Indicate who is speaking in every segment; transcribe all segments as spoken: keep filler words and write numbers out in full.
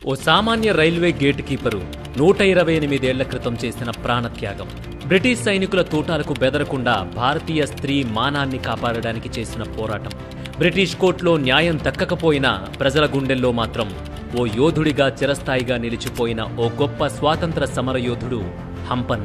Speaker 1: ఓ సామాన్య railway gate keeper నూట ఇరవై ఎనిమిదేళ్ల క్రితం చేసిన ప్రాణత్యాగం. బ్రిటిష్ సైనికుల తూటాలకు బెదరకుండా భారతీయ స్త్రీ మానాన్ని కాపాడడానికి చేసిన పోరాటం. బ్రిటిష్ కోర్టులో న్యాయం దక్కకపోయినా ప్రజల గుండెల్లో మాత్రం ఓ యోధుడిగా చిరస్థాయిగా నిలిచిపోయిన ఓ గొప్ప స్వాతంత్ర సమరయోధుడు హంపన్న.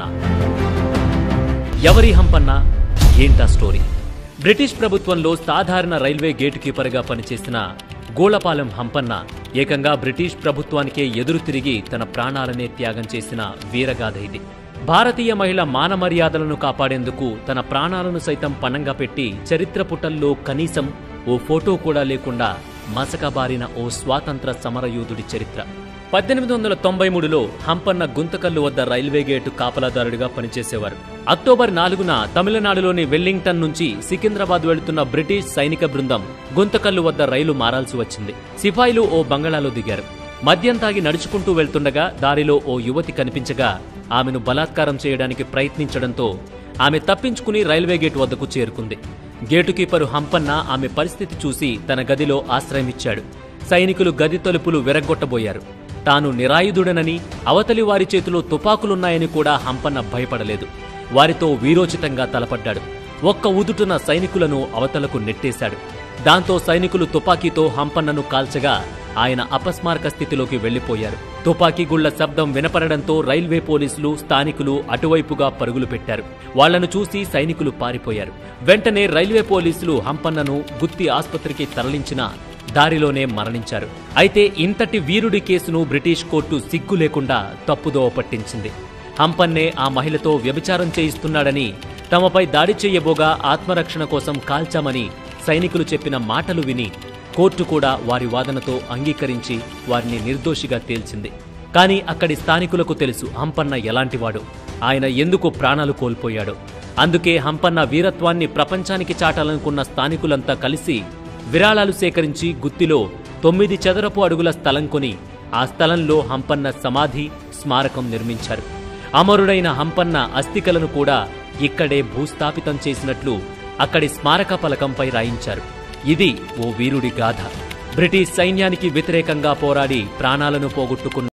Speaker 1: ఎవరి హంపన్న? ఏంటా స్టోరీ? బ్రిటిష్ ప్రభుత్వంలో సాధారణ రైల్వే గేట్ కీపర్గా పనిచేసిన గోళపాలెం హంపన్న ఏకంగా బ్రిటిష్ ప్రభుత్వానికే ఎదురు తిరిగి తన ప్రాణాలనే త్యాగం చేసిన వీరగాథ ఇది. భారతీయ మహిళ మాన మర్యాదలను కాపాడేందుకు తన ప్రాణాలను సైతం పణంగా పెట్టి చరిత్ర పుటల్లో కనీసం ఓ ఫోటో కూడా లేకుండా మసకబారిన ఓ స్వాతంత్ర సమరయోధుడి చరిత్ర. పద్దెనిమిది వందల తొంభై మూడులో హంపన్న గుంతకల్లు వద్ద రైల్వే గేటు కాపలాదారుడిగా పనిచేసేవారు. అక్టోబర్ నాలుగున తమిళనాడులోని వెల్లింగ్టన్ నుంచి సికింద్రాబాద్ వెళుతున్న బ్రిటిష్ సైనిక బృందం గుంతకల్లు వద్ద రైలు మారాల్సి వచ్చింది. సిపాయిలు ఓ బంగళాలో దిగారు. మద్యం తాగి నడుచుకుంటూ వెళ్తుండగా దారిలో ఓ యువతి కనిపించగా ఆమెను బలాత్కారం చేయడానికి ప్రయత్నించడంతో ఆమె తప్పించుకుని రైల్వే గేటు వద్దకు చేరుకుంది. గేటు కీపరు హంపన్న ఆమె పరిస్థితి చూసి తన గదిలో ఆశ్రయమిచ్చాడు. సైనికులు గది తలుపులు విరగ్గొట్టబోయారు. తాను నిరాయుధుడనని, అవతలి వారి చేతిలో తుపాకులున్నాయని కూడా హంపన్న భయపడలేదు. వారితో వీరోచితంగా తలపడ్డాడు. ఒక్క ఉదుటున సైనికులను అవతలకు నెట్టేశాడు. దాంతో సైనికులు తుపాకీతో హంపన్నను కాల్చగా ఆయన అపస్మారక స్థితిలోకి వెళ్లిపోయారు. తుపాకీ గుళ్ల శబ్దం వినపడడంతో రైల్వే పోలీసులు, స్థానికులు అటువైపుగా పరుగులు పెట్టారు. వాళ్లను చూసి సైనికులు పారిపోయారు. వెంటనే రైల్వే పోలీసులు హంపన్నను గుత్తి ఆసుపత్రికి తరలించినా దారిలోనే మరణించారు. అయితే ఇంతటి వీరుడి కేసును బ్రిటిష్ కోర్టు సిగ్గు లేకుండా తప్పుదోవ పట్టించింది. హంపన్నే ఆ మహిళతో వ్యభిచారం చేయిస్తున్నాడని, తమపై దాడి చేయబోగా ఆత్మరక్షణ కోసం కాల్చామని సైనికులు చెప్పిన మాటలు విని కోర్టు కూడా వారి వాదనతో అంగీకరించి వారిని నిర్దోషిగా తేల్చింది. కానీ అక్కడి స్థానికులకు తెలుసు హంపన్న ఎలాంటివాడో, ఆయన ఎందుకు ప్రాణాలు కోల్పోయాడో. అందుకే హంపన్న వీరత్వాన్ని ప్రపంచానికి చాటాలనుకున్న స్థానికులంతా కలిసి విరాళాలు సేకరించి గుత్తిలో తొమ్మిది చదరపు అడుగుల స్థలం కొని ఆ స్థలంలో హంపన్న సమాధి, స్మారకం నిర్మించారు. అమరుడైన హంపన్న అస్థికలను కూడా ఇక్కడే భూస్థాపితం చేసినట్లు అక్కడి స్మారక పలకంపై రాయించారు. ఇది ఓ వీరుడి గాథ. బ్రిటిష్ సైన్యానికి వ్యతిరేకంగా పోరాడి ప్రాణాలను పోగొట్టుకున్న